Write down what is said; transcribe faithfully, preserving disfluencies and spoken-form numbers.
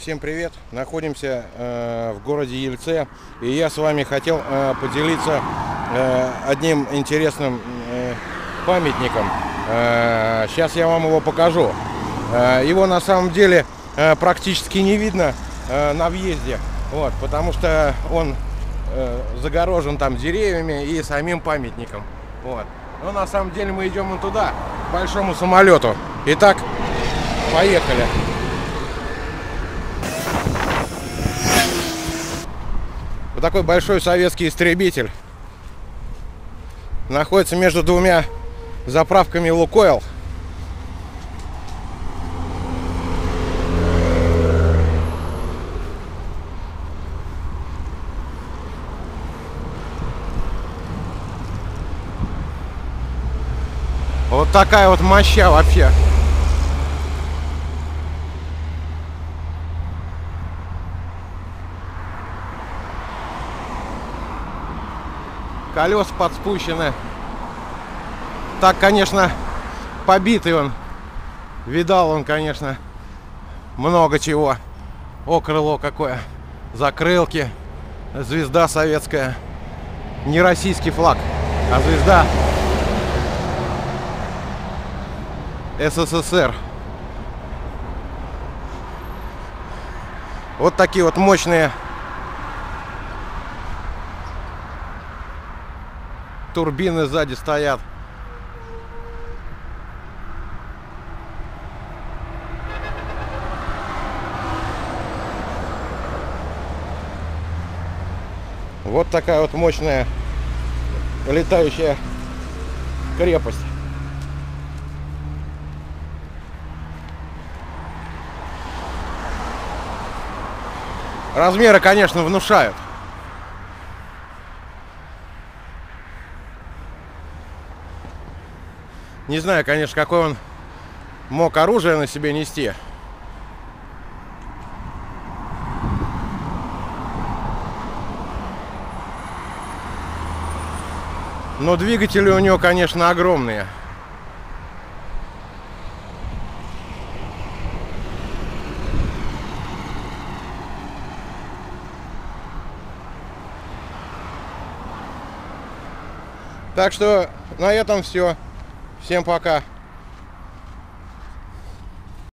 Всем привет! Находимся э, в городе Ельце, и я с вами хотел э, поделиться э, одним интересным э, памятником. Э, сейчас я вам его покажу. Э, его на самом деле э, практически не видно э, на въезде, вот, потому что он э, загорожен там деревьями и самим памятником. Вот. Но на самом деле мы идем вон туда, к большому самолету. Итак, поехали. Вот такой большой советский истребитель находится между двумя заправками Лукойл. Вот такая вот моща вообще. Колеса подспущены. Так, конечно, побитый он. Видал он, конечно, много чего. О, крыло какое. Закрылки. Звезда советская. Не российский флаг, а звезда СССР. Вот такие вот мощные турбины сзади стоят. Вот такая вот мощная летающая крепость. Размеры, конечно, внушают. Не знаю, конечно, какой он мог оружие на себе нести. Но двигатели у него, конечно, огромные. Так что на этом все. Всем пока.